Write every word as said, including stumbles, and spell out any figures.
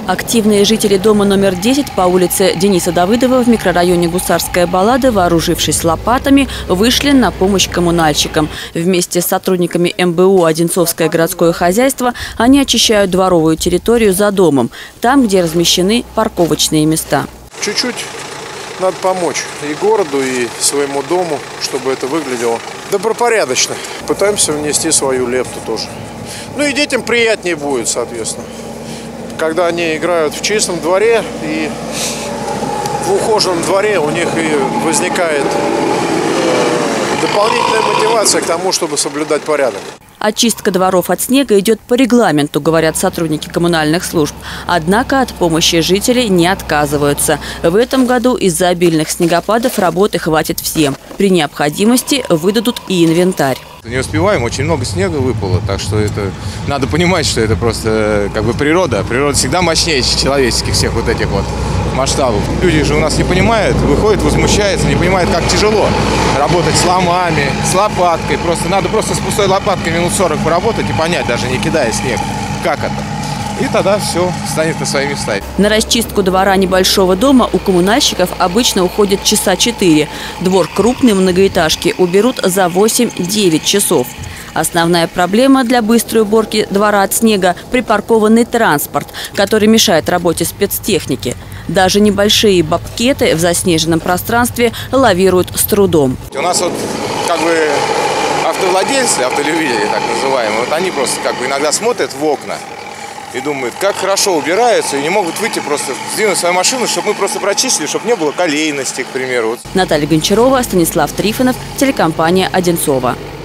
Активные жители дома номер десять по улице Дениса Давыдова в микрорайоне Гусарская Баллада, вооружившись лопатами, вышли на помощь коммунальщикам. Вместе с сотрудниками эм бэ у «Одинцовское городское хозяйство» они очищают дворовую территорию за домом, там, где размещены парковочные места. Чуть-чуть надо помочь и городу, и своему дому, чтобы это выглядело добропорядочно. Пытаемся внести свою лепту тоже. Ну и детям приятнее будет, соответственно, когда они играют в чистом дворе, и в ухоженном дворе у них и возникает дополнительная мотивация к тому, чтобы соблюдать порядок. Очистка дворов от снега идет по регламенту, говорят сотрудники коммунальных служб. Однако от помощи жителей не отказываются. В этом году из-за обильных снегопадов работы хватит всем. При необходимости выдадут и инвентарь. Не успеваем, очень много снега выпало, так что это надо понимать, что это просто как бы природа. Природа всегда мощнее человеческих всех вот этих вот масштабов. Люди же у нас не понимают, выходят, возмущаются, не понимают, как тяжело работать с ломами, с лопаткой. Просто надо просто с пустой лопаткой минут сорок поработать и понять, даже не кидая снег, как это. И тогда все станет на свои места. На расчистку двора небольшого дома у коммунальщиков обычно уходит часа четыре. Двор крупной многоэтажки уберут за восемь-девять часов. Основная проблема для быстрой уборки двора от снега – припаркованный транспорт, который мешает работе спецтехники. Даже небольшие бобкеты в заснеженном пространстве лавируют с трудом. У нас вот как бы автовладельцы, автолюбители так называемые, вот они просто как бы иногда смотрят в окна и думают, как хорошо убираются, и не могут выйти просто, сдвинуть свою машину, чтобы мы просто прочистили, чтобы не было колейности, к примеру. Наталья Гончарова, Станислав Трифонов, телекомпания «Одинцова».